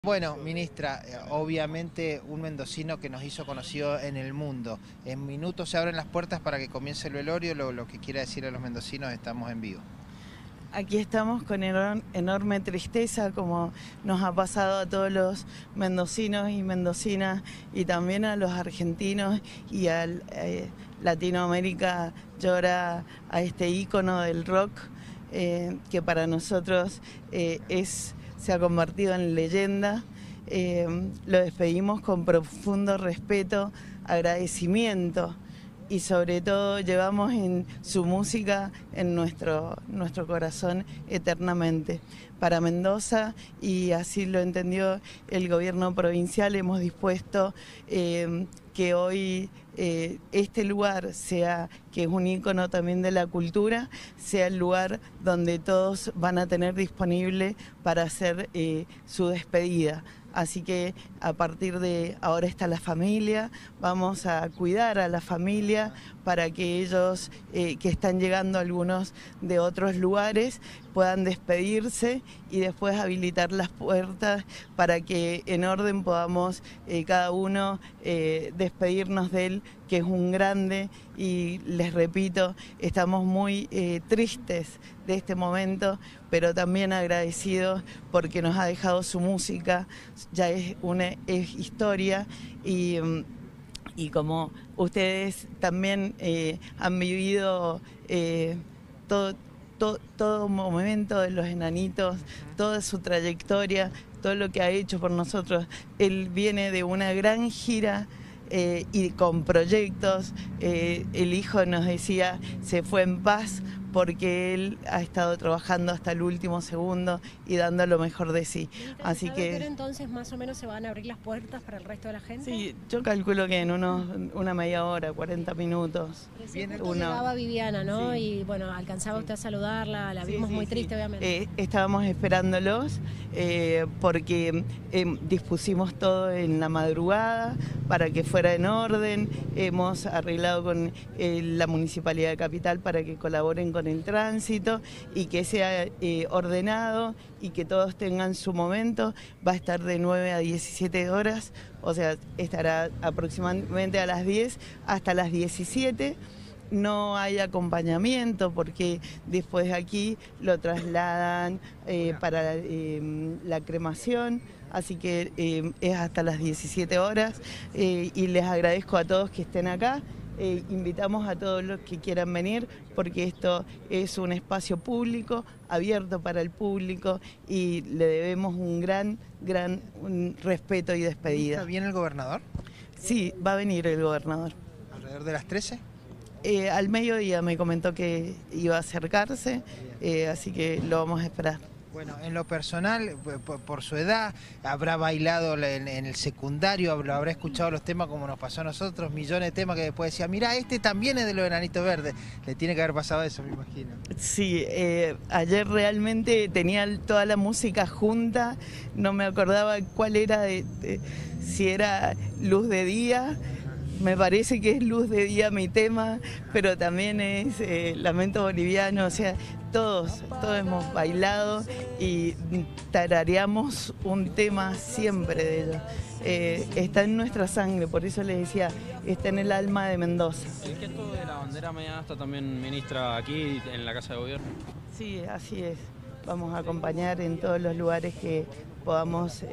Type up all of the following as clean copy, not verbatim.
Bueno, ministra, obviamente un mendocino que nos hizo conocido en el mundo. En minutos se abren las puertas para que comience el velorio, lo que quiera decir a los mendocinos, estamos en vivo. Aquí estamos con enorme tristeza, como nos ha pasado a todos los mendocinos y mendocinas, y también a los argentinos y a Latinoamérica llora a este ícono del rock, que para nosotros se ha convertido en leyenda. Lo despedimos con profundo respeto, agradecimiento, y sobre todo llevamos en su música en nuestro corazón eternamente. Para Mendoza, y así lo entendió el gobierno provincial, hemos dispuesto que hoy este lugar sea, que es un ícono también de la cultura, sea el lugar donde todos van a tener disponible para hacer su despedida. Así que a partir de ahora está la familia, vamos a cuidar a la familia para que ellos, que están llegando algunos de otros lugares, puedan despedirse y después habilitar las puertas para que en orden podamos cada uno despedirnos de él, que es un grande. Y les repito, estamos muy tristes de este momento, pero también agradecidos porque nos ha dejado su música, ya es historia, y como ustedes también han vivido todo momento de los enanitos, toda su trayectoria, todo lo que ha hecho por nosotros. Él viene de una gran gira y con proyectos. El hijo nos decía, se fue en paz porque él ha estado trabajando hasta el último segundo y dando lo mejor de sí. Así que entonces más o menos se van a abrir las puertas para el resto de la gente. Sí, yo calculo que en una media hora, 40 minutos. Llegaba Viviana, ¿no? Sí. Y bueno, alcanzaba usted a saludarla, la vimos muy triste, obviamente. Estábamos esperándolos porque dispusimos todo en la madrugada para que fuera en orden. Hemos arreglado con la Municipalidad de Capital para que colaboren con el tránsito y que sea ordenado y que todos tengan su momento. Va a estar de 9 a 17 horas, o sea, estará aproximadamente a las 10 hasta las 17. No hay acompañamiento porque después de aquí lo trasladan para la cremación, así que es hasta las 17 horas y les agradezco a todos que estén acá. Invitamos a todos los que quieran venir porque esto es un espacio público, abierto para el público, y le debemos un gran respeto y despedida. ¿Viene el gobernador? Sí, va a venir el gobernador. ¿Alrededor de las 13? Al mediodía me comentó que iba a acercarse, así que lo vamos a esperar. Bueno, en lo personal, por su edad, habrá bailado en el secundario, habrá escuchado los temas como nos pasó a nosotros, millones de temas que después decía, mirá, este también es de los Enanitos Verdes. Le tiene que haber pasado eso, me imagino. Sí, ayer realmente tenía toda la música junta, no me acordaba cuál era, si era Luz de Día. Me parece que es Luz de Día mi tema, pero también es Lamento Boliviano, o sea, todos hemos bailado y tarareamos un tema siempre de ellos. Está en nuestra sangre, por eso les decía, está en el alma de Mendoza. ¿El gesto de la bandera mediana está también, ministra, aquí en la Casa de Gobierno? Sí, así es. Vamos a acompañar en todos los lugares que podamos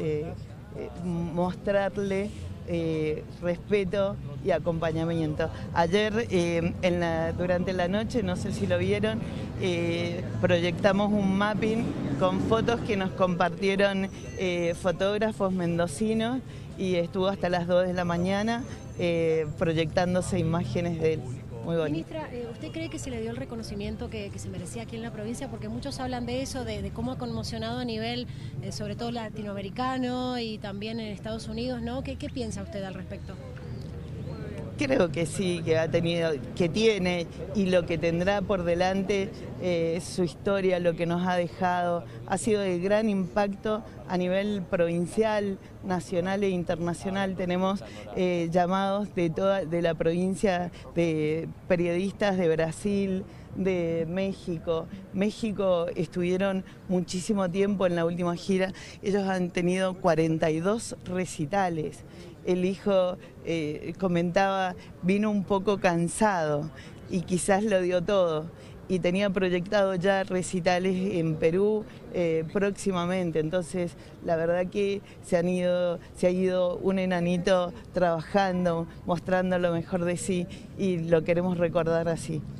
mostrarle respeto y acompañamiento. Ayer durante la noche, no sé si lo vieron, proyectamos un mapping con fotos que nos compartieron fotógrafos mendocinos y estuvo hasta las 2 de la mañana proyectándose imágenes de él. Muy bonito. Ministra, ¿usted cree que se le dio el reconocimiento que se merecía aquí en la provincia? Porque muchos hablan de eso, de cómo ha conmocionado a nivel, sobre todo latinoamericano y también en Estados Unidos, ¿no? ¿Qué piensa usted al respecto? Creo que sí, que ha tenido, que tiene, y lo que tendrá por delante, su historia, lo que nos ha dejado, ha sido de gran impacto a nivel provincial, nacional e internacional. Tenemos llamados de la provincia, de periodistas de Brasil, de México. México estuvieron muchísimo tiempo en la última gira. Ellos han tenido 42 recitales. El hijo comentaba, vino un poco cansado y quizás lo dio todo. Y tenía proyectado ya recitales en Perú próximamente. Entonces, la verdad que se ha ido un enanito trabajando, mostrando lo mejor de sí y lo queremos recordar así.